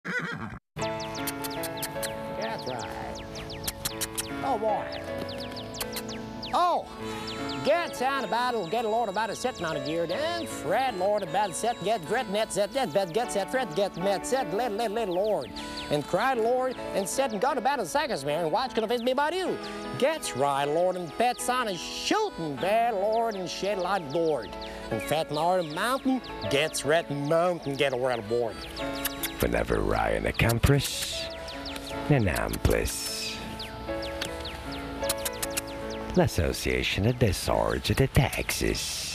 That's right. Oh, boy. Oh, get sound about it, get a Lord about it, sitting on a gear, then Fred Lord about it, set, get gret net, set, that bed, get set, Fred, get net, set, let Lord. And cried Lord, and said, and got about the seconds, man, and watch gonna face me about you. Gets right, Lord, and pets on a shooting bad Lord, and shed like board. And fat Lord mountain, gets red mountain, get a red board. Whenever Ryan accomplishes, Nanamplis. L'Association of the Swords of the Texas.